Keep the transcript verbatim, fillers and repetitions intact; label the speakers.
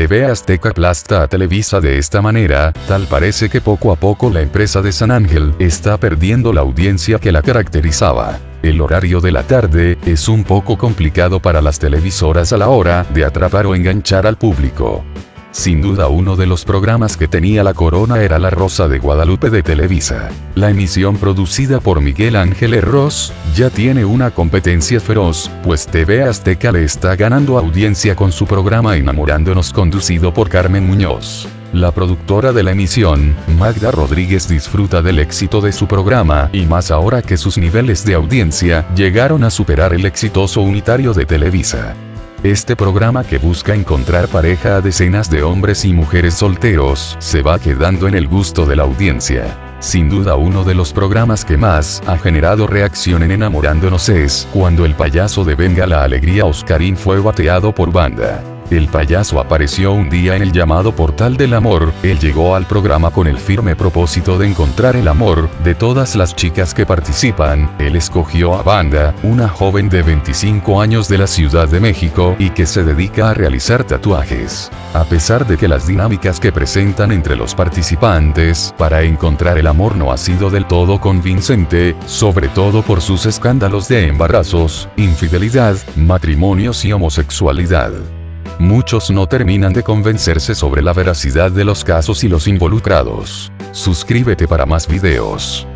Speaker 1: T V Azteca aplasta a Televisa de esta manera, tal parece que poco a poco la empresa de San Ángel está perdiendo la audiencia que la caracterizaba. El horario de la tarde es un poco complicado para las televisoras a la hora de atrapar o enganchar al público. Sin duda uno de los programas que tenía la corona era La Rosa de Guadalupe de Televisa. La emisión producida por Miguel Ángel Herros ya tiene una competencia feroz, pues T V Azteca le está ganando audiencia con su programa Enamorándonos, conducido por Carmen Muñoz. La productora de la emisión, Magda Rodríguez, disfruta del éxito de su programa, y más ahora que sus niveles de audiencia llegaron a superar el exitoso unitario de Televisa. Este programa, que busca encontrar pareja a decenas de hombres y mujeres solteros, se va quedando en el gusto de la audiencia. Sin duda uno de los programas que más ha generado reacción en Enamorándonos es cuando el payaso de Venga la Alegría, Oscarín, fue bateado por Banda. El payaso apareció un día en el llamado Portal del Amor. Él llegó al programa con el firme propósito de encontrar el amor de todas las chicas que participan. Él escogió a Banda, una joven de veinticinco años de la Ciudad de México y que se dedica a realizar tatuajes. A pesar de que las dinámicas que presentan entre los participantes para encontrar el amor no ha sido del todo convincente, sobre todo por sus escándalos de embarazos, infidelidad, matrimonios y homosexualidad. Muchos no terminan de convencerse sobre la veracidad de los casos y los involucrados. Suscríbete para más videos.